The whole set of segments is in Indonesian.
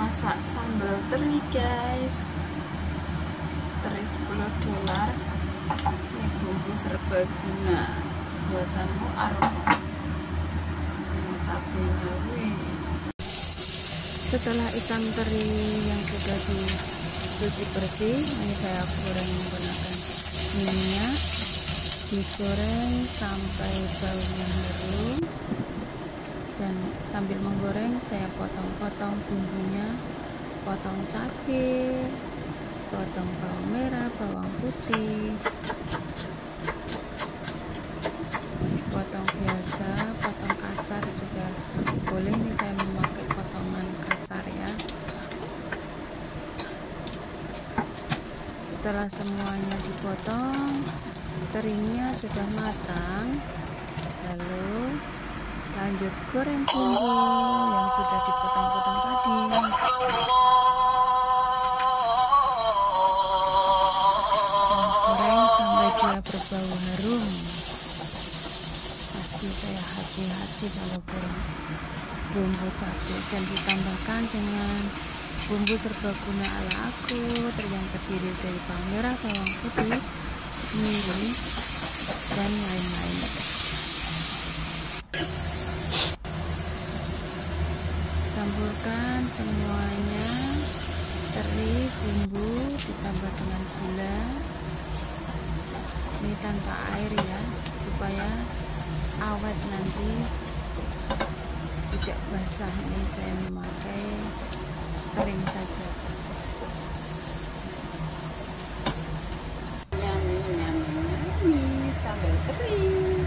masak sambal teri guys, teri $10. Ini bumbu serbaguna buatanmu aroma. Cabenya wih. Setelah ikan teri yang sudah dicuci bersih, ini saya goreng menggunakan minyak. Digoreng sampai baunya harum, dan sambil menggoreng saya potong-potong bumbunya, potong cabai, potong bawang merah, bawang putih, potong biasa, potong kasar juga boleh. Ini saya memakai potongan kasar ya. Setelah semuanya dipotong, terinya sudah matang, lalu lanjut goreng bumbu yang sudah dipotong-potong tadi. Goreng sampai dia berbau harum. Pasti saya haji-haji kalau goreng bumbu cabai, dan ditambahkan dengan bumbu serbaguna ala aku yang terdiri dari bawang merah, bawang putih, mirin, dan lain-lain. Campurkan semuanya, teri, bumbu, ditambah dengan gula. Ini tanpa air ya, supaya awet nanti, tidak basah. Ini saya memakai kering saja. Sambal teri.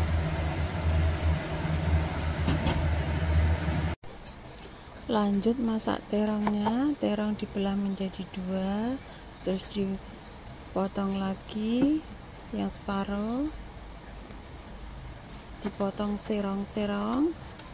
Lanjut masak terongnya. Terong dibelah menjadi 2, terus dipotong lagi yang separuh, dipotong serong-serong.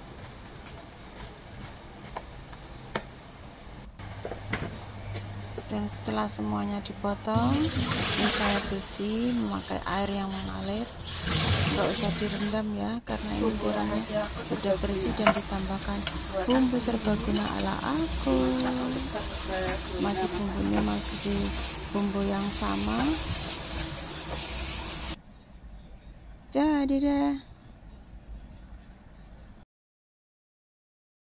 Dan setelah semuanya dipotong, ini saya cuci memakai air yang mengalir. Nggak usah direndam ya, karena ini terongnya sudah bersih dan ditambahkan bumbu serbaguna ala aku. Masih bumbunya masih di bumbu yang sama. Jadi deh.